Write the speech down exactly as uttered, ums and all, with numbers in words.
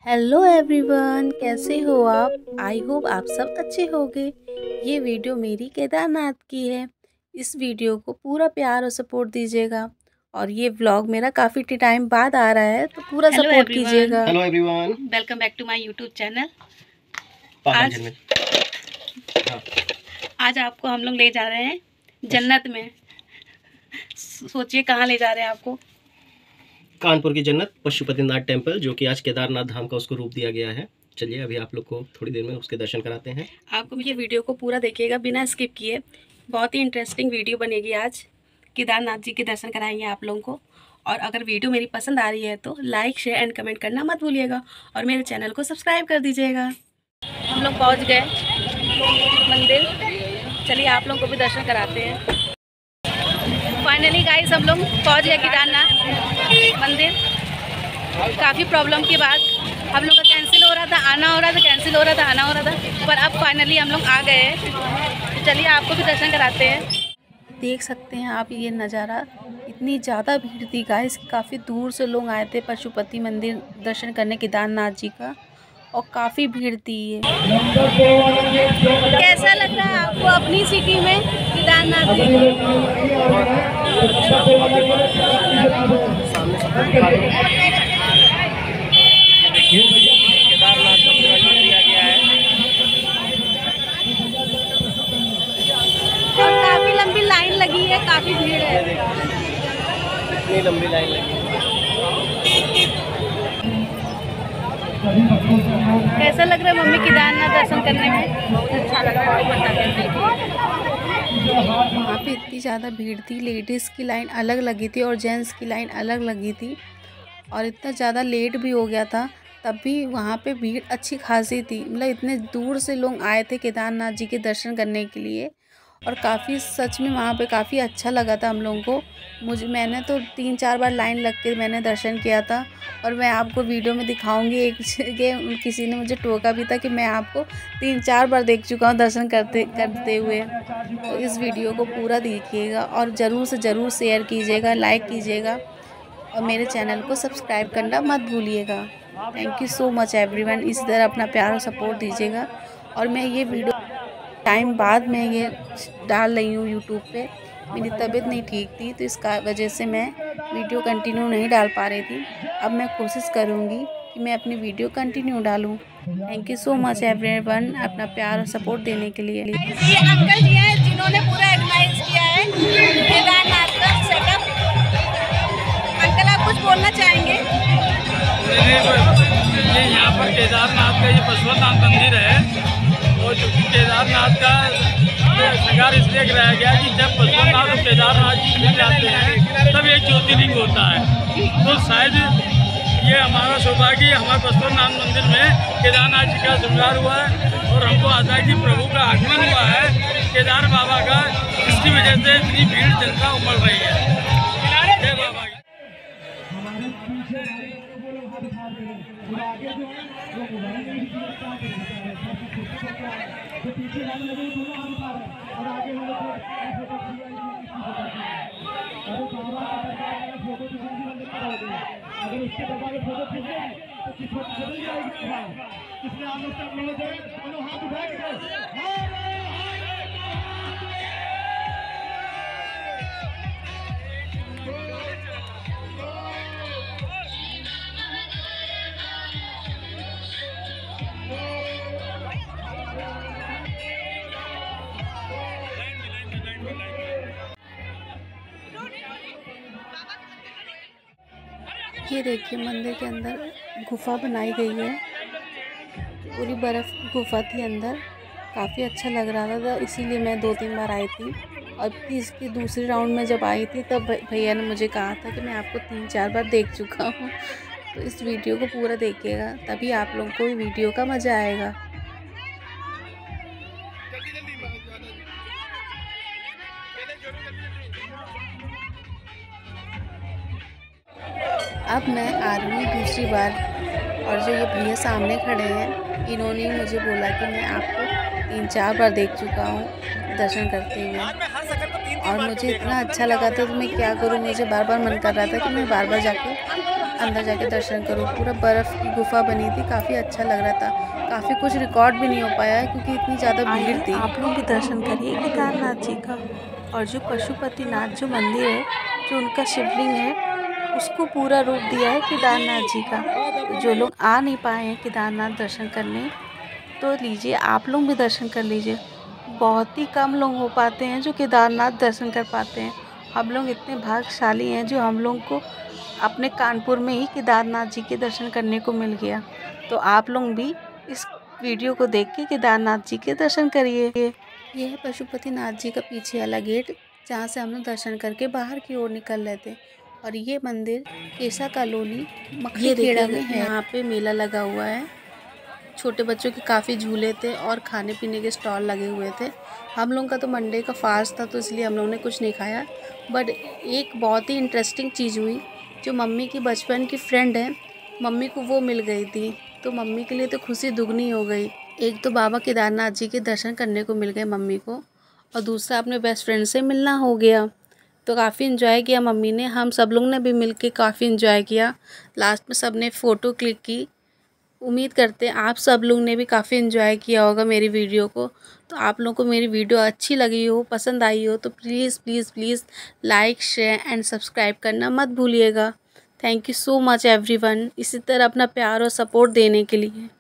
Hello everyone, कैसे हो आप। आई होप आप सब अच्छे होंगे। ये वीडियो मेरी केदारनाथ की है। इस वीडियो को पूरा प्यार और सपोर्ट दीजिएगा। और ये व्लॉग मेरा काफ़ी टाइम बाद आ रहा है, तो पूरा Hello सपोर्ट everyone. कीजिएगा। Hello everyone, welcome back to my YouTube channel. आज हाँ। आज आपको हम लोग ले जा रहे हैं जन्नत में। सोचिए कहाँ ले जा रहे हैं आपको। कानपुर की जन्नत पशुपतिनाथ टेम्पल, जो कि आज केदारनाथ धाम का उसको रूप दिया गया है। चलिए अभी आप लोग को थोड़ी देर में उसके दर्शन कराते हैं। आपको ये वीडियो को पूरा देखिएगा बिना स्किप किए। बहुत ही इंटरेस्टिंग वीडियो बनेगी। आज केदारनाथ जी के दर्शन कराएंगे आप लोगों को। और अगर वीडियो मेरी पसंद आ रही है तो लाइक शेयर एंड कमेंट करना मत भूलिएगा। और मेरे चैनल को सब्सक्राइब कर दीजिएगा। हम लोग पहुँच गए मंदिर। चलिए आप लोगों को भी दर्शन कराते हैं। फाइनली गाइस हम लोग पहुँच गए केदारनाथ मंदिर। काफ़ी प्रॉब्लम के बाद हम लोग का कैंसिल हो रहा था, आना हो रहा था, कैंसिल हो रहा था, आना हो रहा था, पर अब फाइनली हम लोग आ गए हैं। तो चलिए आपको भी दर्शन कराते हैं। देख सकते हैं आप ये नज़ारा। इतनी ज़्यादा भीड़ थी गाइस, काफ़ी दूर से लोग आए थे पशुपति मंदिर दर्शन करने केदारनाथ जी का। और काफ़ी भीड़ थी ये। कैसा लग रहा है आपको अपनी सिटी में केदारनाथ जी? केदारनाथ का पूरा लुक दिया गया है। और काफ़ी लंबी लाइन लगी है, काफ़ी भीड़ है। इतनी लंबी लाइन लगी है। कैसा लग रहा है मम्मी केदारनाथ दर्शन करने में? बहुत अच्छा लगा, बहुत अच्छा। वहाँ पे इतनी ज़्यादा भीड़ थी, लेडीज़ की लाइन अलग लगी थी और जेंट्स की लाइन अलग लगी थी। और इतना ज़्यादा लेट भी हो गया था, तब भी वहाँ पे भीड़ अच्छी खासी थी। मतलब इतने दूर से लोग आए थे केदारनाथ जी के दर्शन करने के लिए। और काफ़ी सच में वहाँ पे काफ़ी अच्छा लगा था हम लोगों को। मुझे मैंने तो तीन चार बार लाइन लग के मैंने दर्शन किया था। और मैं आपको वीडियो में दिखाऊंगी। एक जगह किसी ने मुझे टोका भी था कि मैं आपको तीन चार बार देख चुका हूँ दर्शन करते करते हुए। तो इस वीडियो को पूरा देखिएगा और ज़रूर से ज़रूर शेयर कीजिएगा, लाइक कीजिएगा और मेरे चैनल को सब्सक्राइब करना मत भूलिएगा। Thank you so much everyone. इस तरह अपना प्यार और सपोर्ट दीजिएगा। और मैं ये वीडियो टाइम बाद मैं ये डाल रही हूँ यूट्यूब पे। मेरी तबीयत नहीं ठीक थी, तो इस वजह से मैं वीडियो कंटिन्यू नहीं डाल पा रही थी। अब मैं कोशिश करूँगी कि मैं अपनी वीडियो कंटिन्यू डालूँ। Thank you so much everyone अपना प्यार और सपोर्ट देने के लिए। ये अंकल जी हैं जिन्होंने पूरा ऑर्गेनाइज किया है केदारनाथ का सेटअप। अंकल आप कुछ बोलना चाहेंगे? ये यहाँ पर केदारनाथ का ये पशुपतिनाथ मंदिर है। और जो कि केदारनाथ का श्रृंगार इसलिए कराया गया कि जब पशुपतिनाथ और केदारनाथ जी मिल जाते हैं तब एक ज्योतिर्लिंग होता है। तो शायद ये हमारा सौभाग्य, हमारे पशुपतिनाथ मंदिर में केदारनाथ जी का श्रृंगार हुआ है। और हमको आता है कि प्रभु का आगमन हुआ है केदार बाबा का। इसकी वजह से इतनी भीड़ जनता उमड़ रही है। जय बाबा की। ये देखिए मंदिर के अंदर गुफा बनाई गई है। पूरी बर्फ़ की गुफा थी अंदर। काफ़ी अच्छा लग रहा था, इसीलिए मैं दो तीन बार आई थी। और फिर इसकी दूसरी राउंड में जब आई थी तब भैया ने मुझे कहा था कि मैं आपको तीन चार बार देख चुका हूँ। तो इस वीडियो को पूरा देखिएगा, तभी आप लोगों को भी वीडियो का मज़ा आएगा। अब मैं आ रही हूँ दूसरी बार। और जो ये भैया सामने खड़े हैं, इन्होंने मुझे बोला कि मैं आपको तीन चार बार देख चुका हूँ दर्शन करते हुए। और मुझे इतना अच्छा लगा था, तो मैं क्या करूँ, मुझे बार बार मन कर रहा था कि मैं बार बार जाके अंदर जाके दर्शन करो। पूरा बर्फ़ की गुफा बनी थी, काफ़ी अच्छा लग रहा था। काफ़ी कुछ रिकॉर्ड भी नहीं हो पाया है क्योंकि इतनी ज़्यादा भीड़ थी। आप लोग भी दर्शन करिए केदारनाथ जी का। और जो पशुपतिनाथ जो मंदिर है, जो उनका शिवलिंग है, उसको पूरा रूप दिया है केदारनाथ जी का। तो जो लोग आ नहीं पाए हैं केदारनाथ दर्शन करने, तो लीजिए आप लोग भी दर्शन कर लीजिए। बहुत ही कम लोग हो पाते हैं जो केदारनाथ दर्शन कर पाते हैं। हम लोग इतने भाग्यशाली हैं जो हम लोग को अपने कानपुर में ही केदारनाथ जी के दर्शन करने को मिल गया। तो आप लोग भी इस वीडियो को देख के केदारनाथ जी के दर्शन करिए। यह है पशुपतिनाथ जी का पीछे वाला गेट, जहाँ से हम लोग दर्शन करके बाहर की ओर निकल रहे थे। और ये मंदिर केसा कॉलोनी मक्खी खेड़ा में है। यहाँ पे मेला लगा हुआ है, छोटे बच्चों के काफ़ी झूले थे और खाने पीने के स्टॉल लगे हुए थे। हम लोगों का तो मंडे का फास्ट था, तो इसलिए हम लोगों ने कुछ नहीं खाया। बट एक बहुत ही इंटरेस्टिंग चीज़ हुई, जो मम्मी की बचपन की फ्रेंड है, मम्मी को वो मिल गई थी। तो मम्मी के लिए तो खुशी दुगनी हो गई। एक तो बाबा केदारनाथ जी के दर्शन करने को मिल गए मम्मी को, और दूसरा अपने बेस्ट फ्रेंड से मिलना हो गया। तो काफ़ी इन्जॉय किया मम्मी ने, हम सब लोग ने भी मिल के काफ़ी इन्जॉय किया। लास्ट में सब ने फ़ोटो क्लिक की। उम्मीद करते हैं आप सब लोग ने भी काफ़ी इन्जॉय किया होगा मेरी वीडियो को। तो आप लोगों को मेरी वीडियो अच्छी लगी हो, पसंद आई हो, तो please please please like share and subscribe करना मत भूलिएगा। Thank you so much everyone, इसी तरह अपना प्यार और सपोर्ट देने के लिए।